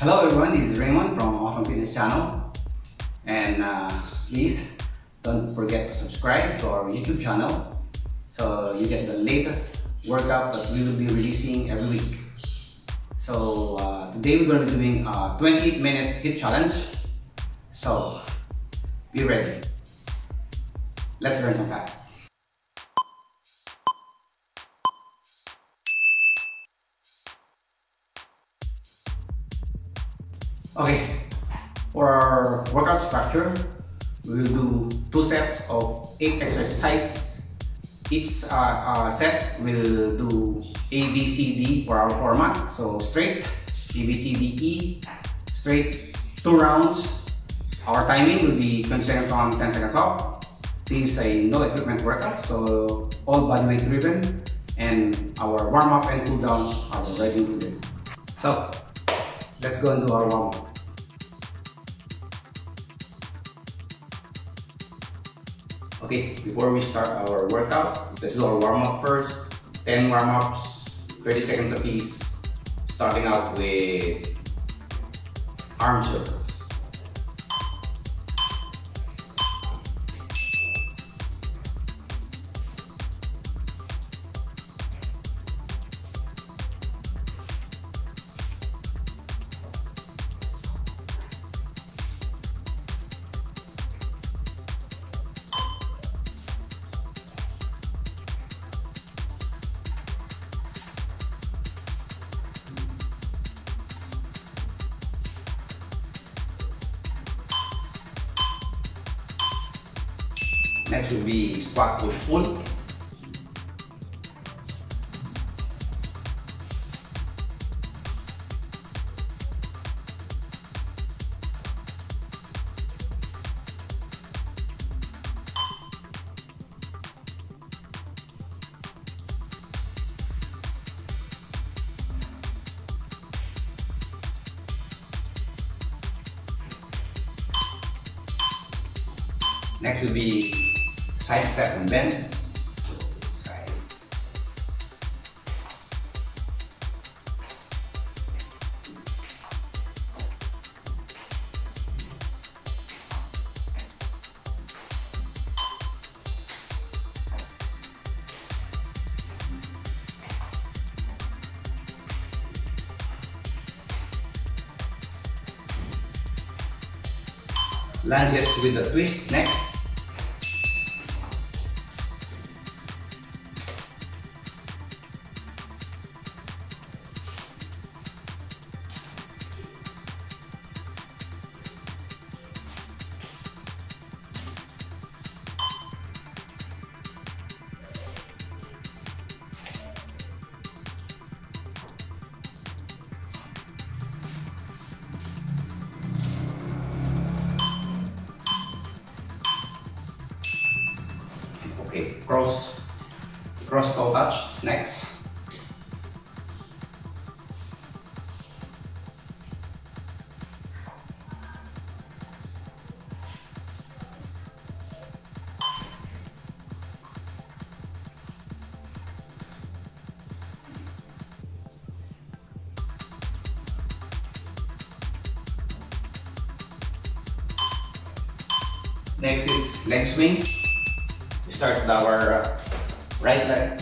Hello everyone, this is Raymond from Awesome Fitness Channel, and please don't forget to subscribe to our YouTube channel so you get the latest workout that we will be releasing every week. So today we're going to be doing a 20-minute HIIT challenge, so be ready. Let's burn some fats. Okay, for our workout structure, we will do 2 sets of 8 exercises. Each set will do A, B, C, D for our format. So straight, A, B, C, D, E, straight, 2 rounds. Our timing will be 20 seconds on, 10 seconds off. This is a no equipment workout, so all body weight driven, and our warm up and cool down are already included. So let's go into our warm up. Okay, before we start our workout, let's do our warm up first. 10 warm ups, 30 seconds apiece, starting out with arm circles. Next will be squat push pull. Next will be side step and bend. Side. Lunges with a twist next. Okay, cross toe touch next. Next is leg swing. Start with our right leg.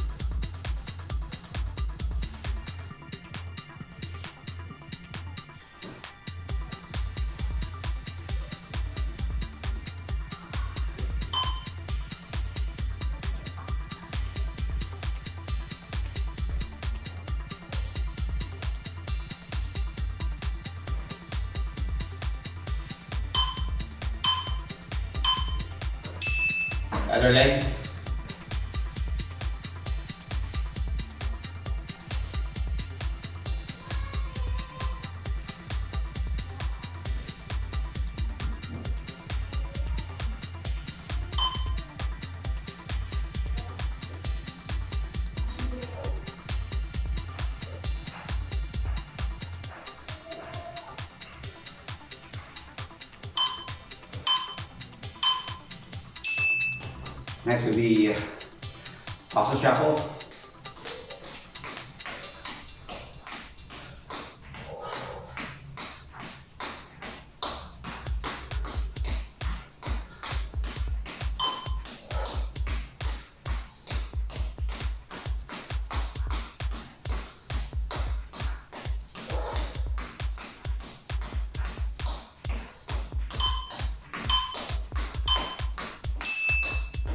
Other leg. Next will be muscle shuffle.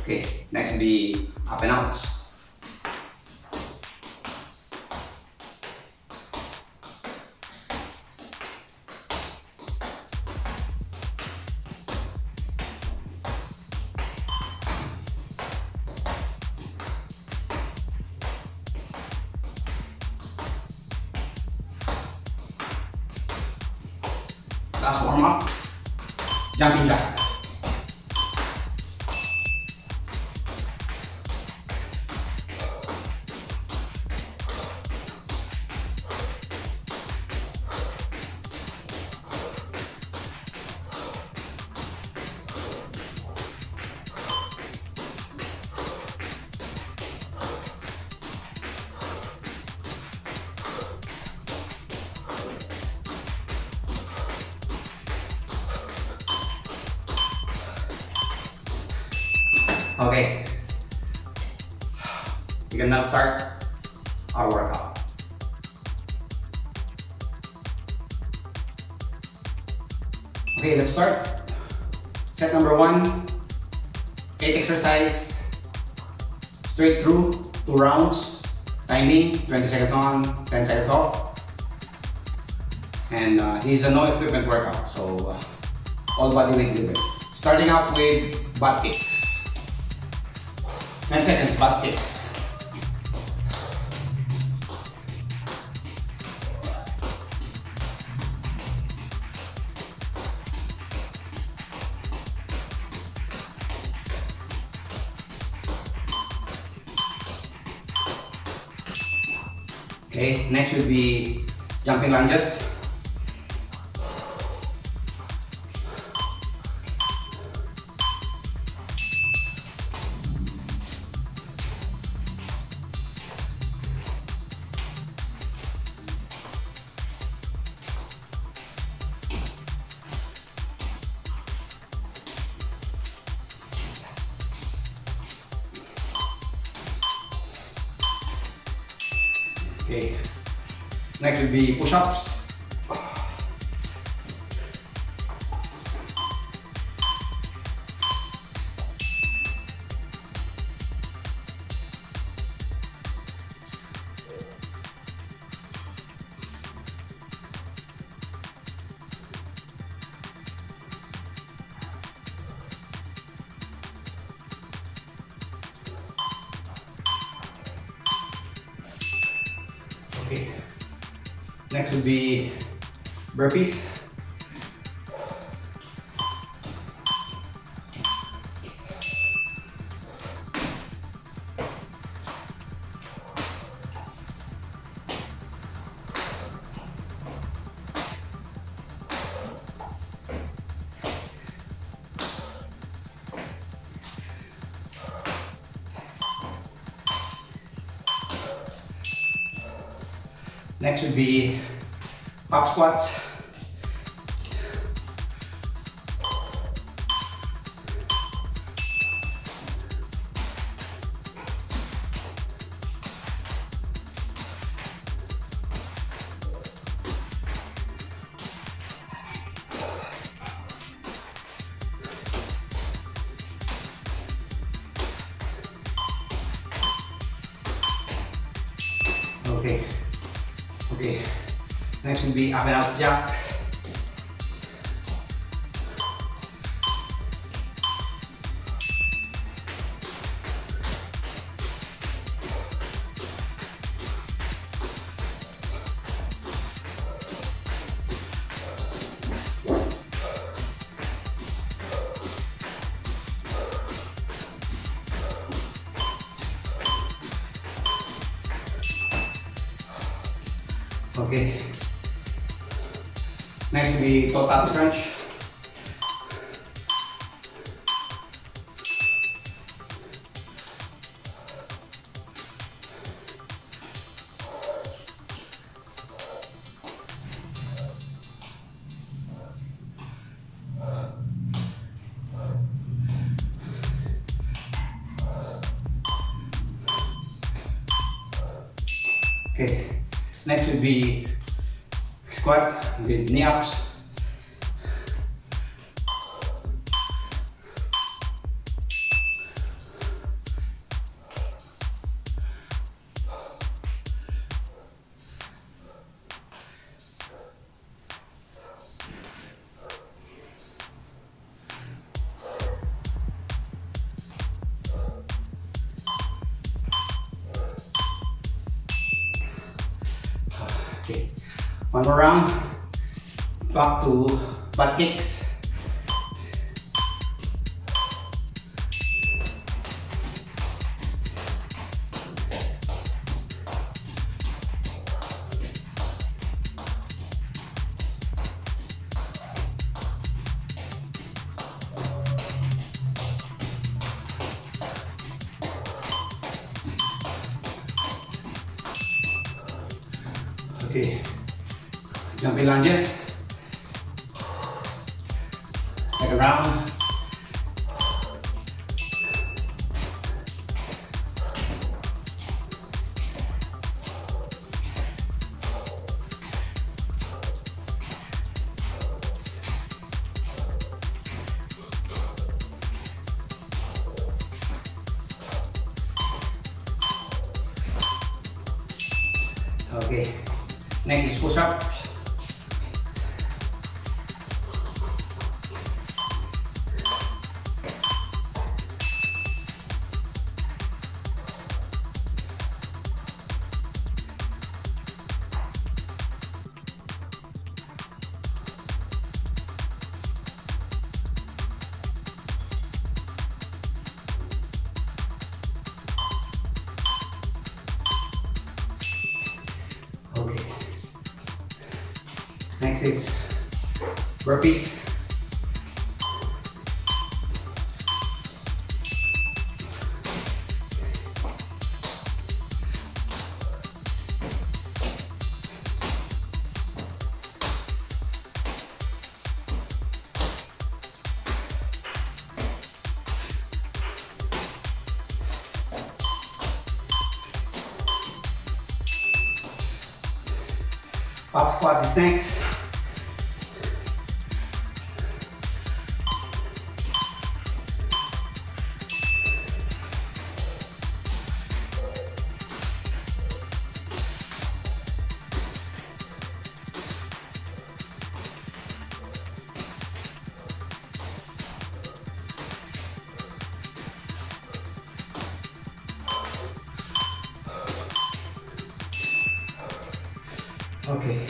Okay, next will be up and out. Last warm up, jumping jacks. Okay, we can now start our workout. Okay, let's start. Set number 1, 8 exercise, straight through, 2 rounds, timing, 20 seconds on, 10 seconds off. And he's a no equipment workout, so all body weight limit. Starting out with butt kicks. 9 seconds, butt kicks. Okay, next will be jumping lunges. Okay, next will be push-ups. Okay, next will be burpees. Next would be pop squats. Okay. Okay. Next will be up and out jack. Okay. Next will be total crunch. Okay. Next will be squat with knee ups. One more round. Back to butt kicks. Okay, jumping lunges. Second round. Okay, next is push-ups. Okay. Next is burpees. Pop squat is next. Okay.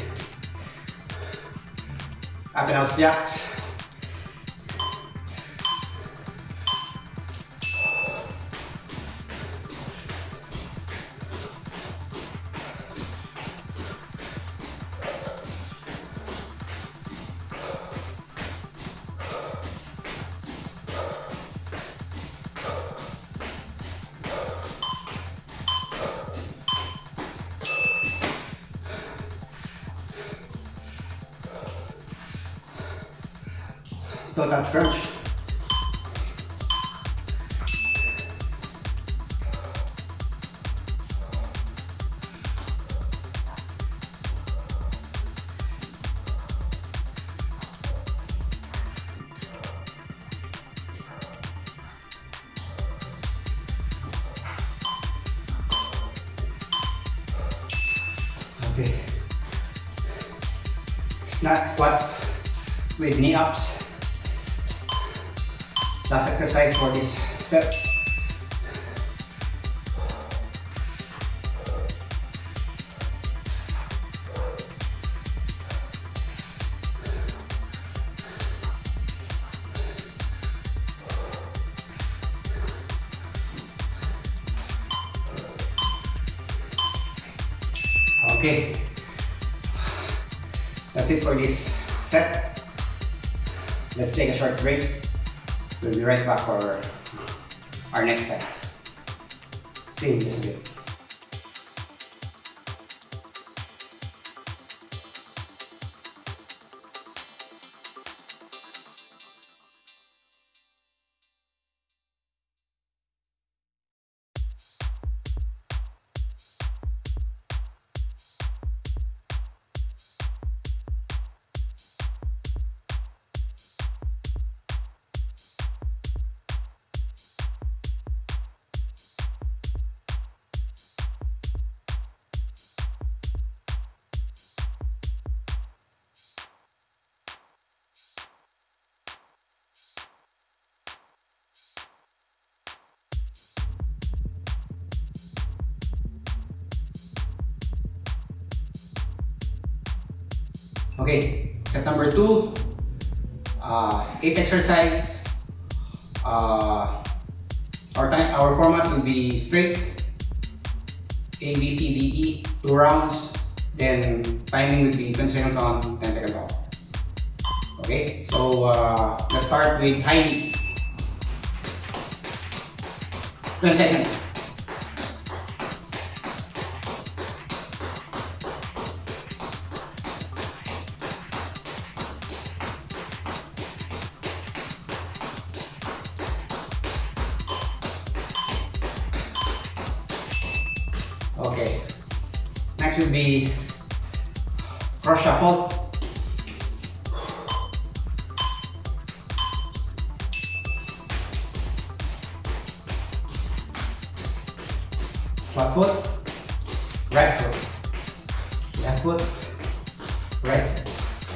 Up and out jacks. Toe tap crunch. Okay. Snatch squat with knee ups. Last exercise for this set. Okay, that's it for this set. Let's take a short break. We'll be right back for our next set. See you in just a bit. Okay, set number 2, 8 exercise. Our format will be straight, A, B, C, D, E, 2 rounds. Then timing will be 20 seconds on, 10 seconds off. Okay, so let's start with high knees. 20 seconds. Okay, next will be cross shuffle. Left foot, right foot, left foot, right foot.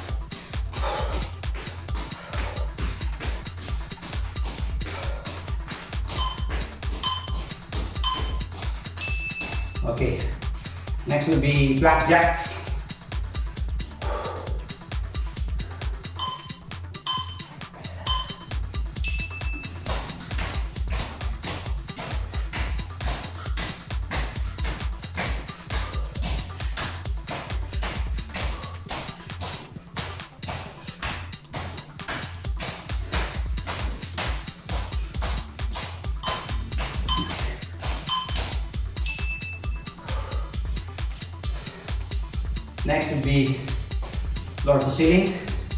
Okay, next will be black jacks. Next will be floor to ceiling.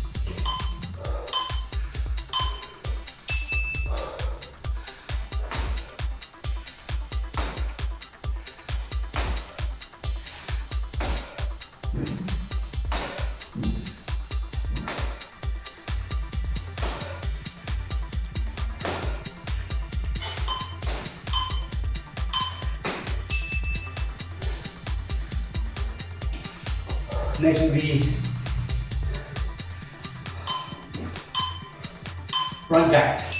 Next will be front jacks.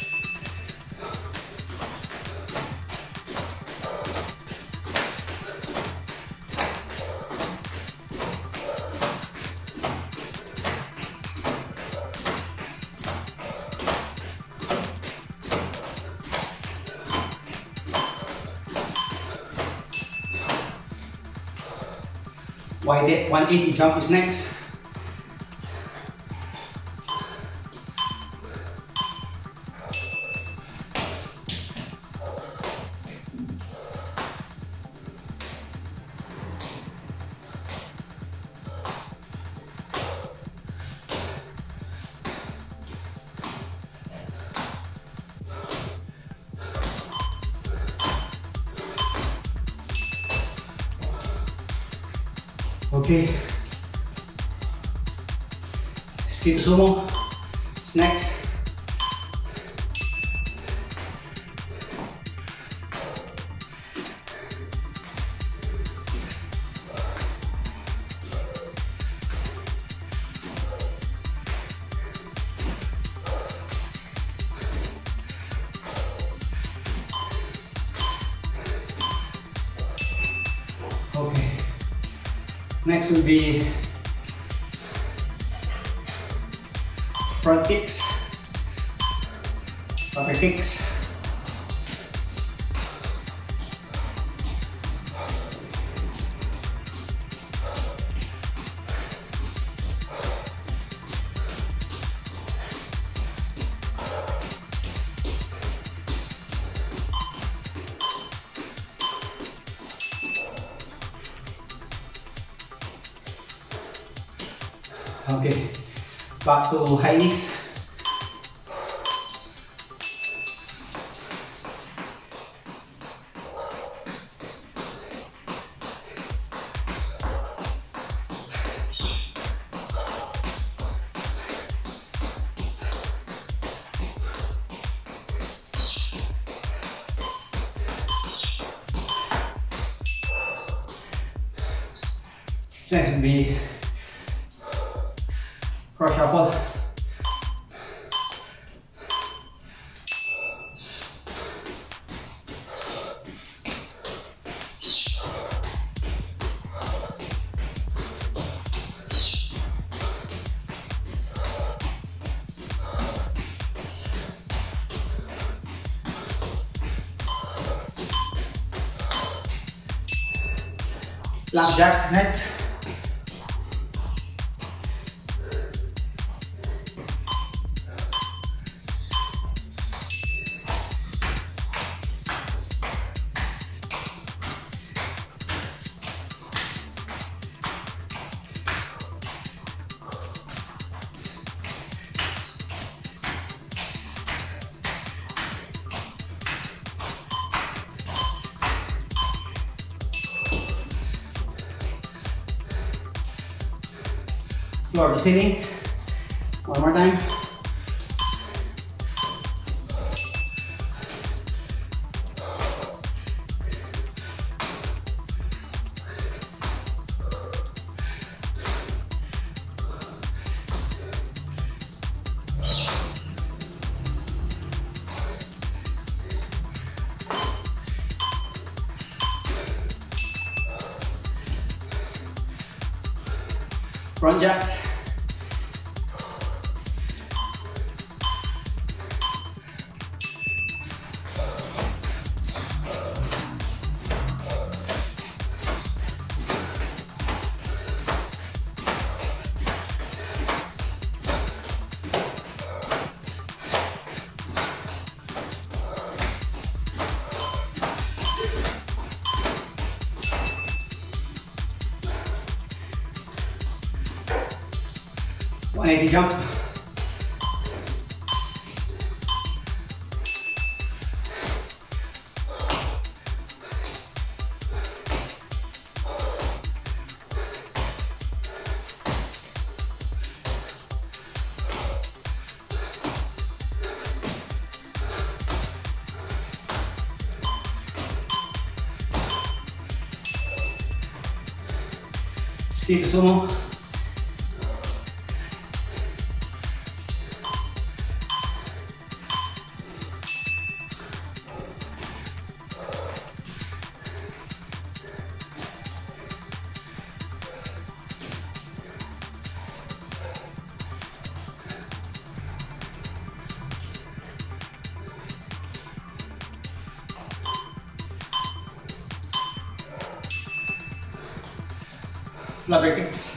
Wide 180 jump is next. Okay, ski to sumo is next. Okay. Next will be front kicks, upper kicks. Okay, back to high knees. Next will be cross shuffle. Flapjacks next. Floor to ceiling. One more time. Front jacks. $180 jump. Ski to sumo. Flutter kicks.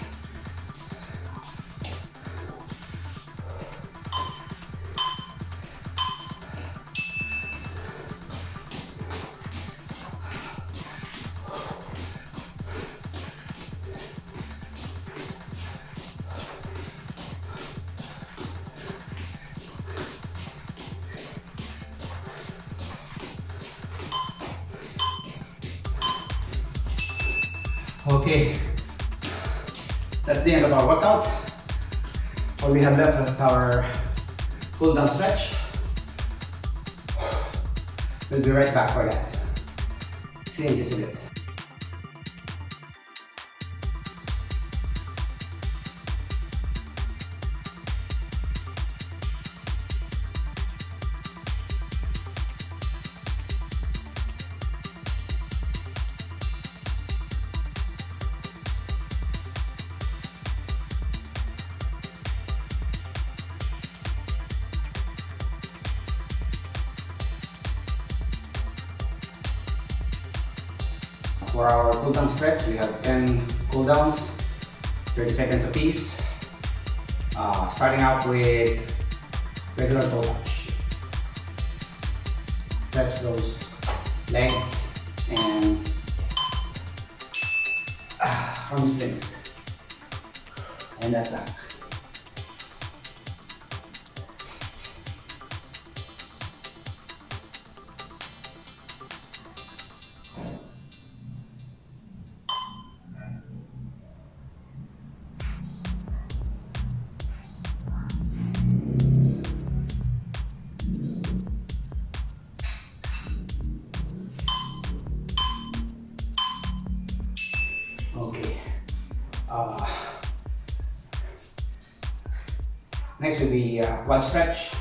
Okay. That's the end of our workout. All we have left is our cool down stretch. We'll be right back for that. See you in just a bit. For our cool down stretch, we have 10 cool downs, 30 seconds apiece. Starting out with regular toe touch. Stretch those legs and hamstrings and that back. Okay. Next will be quad stretch.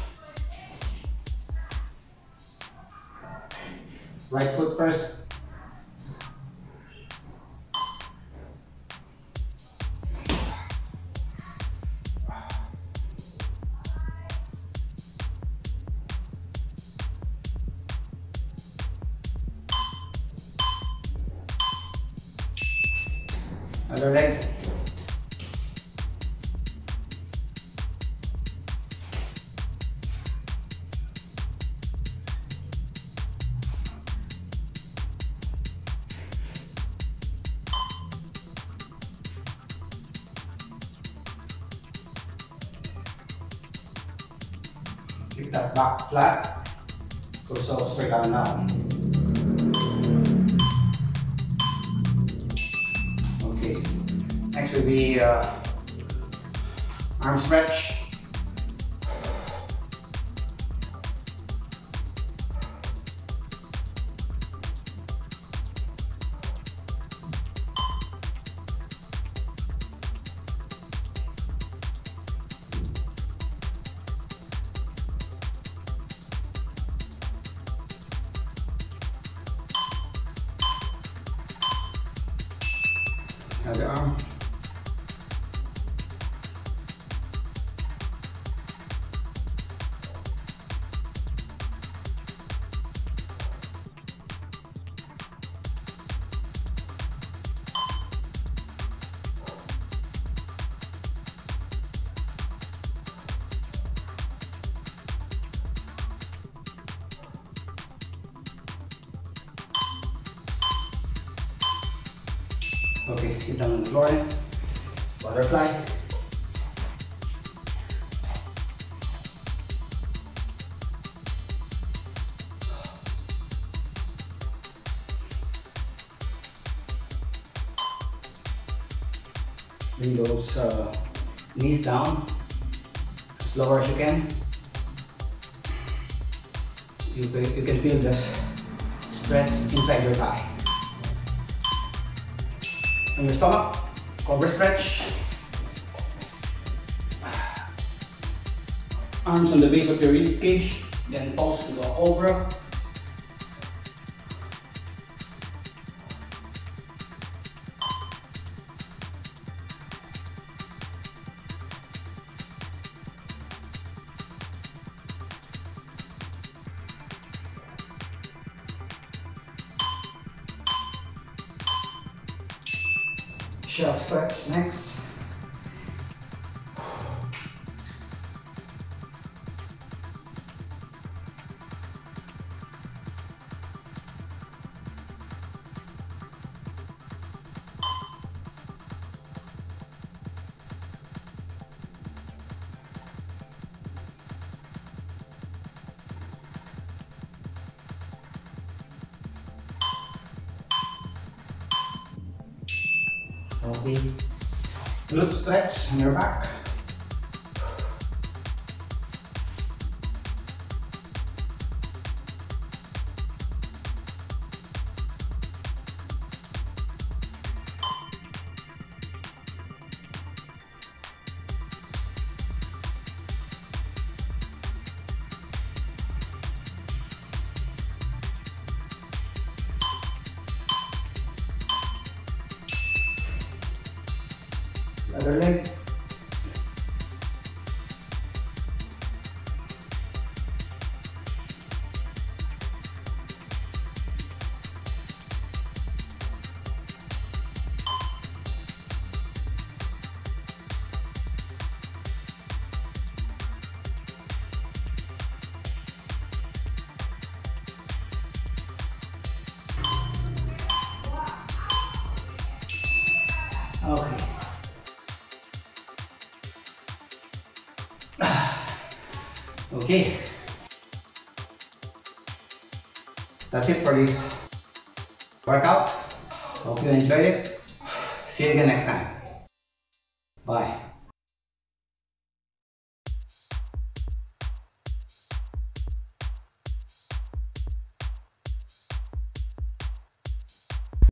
Right foot first. Other leg. Keep that back flat, torso straight on down. Okay, next will be arm stretch. Other arm. Okay, sit down on the floor. Butterfly. Bring those knees down as low as you can. You can feel the stretch inside your thigh. On your stomach, cobra stretch. Arms on the base of your rib cage, then pulse to the cobra. Shell stretch next. Okay, glute stretch on your back. Other leg. Okay. Okay. That's it for this workout. Hope you enjoyed it. See you again next time. Bye.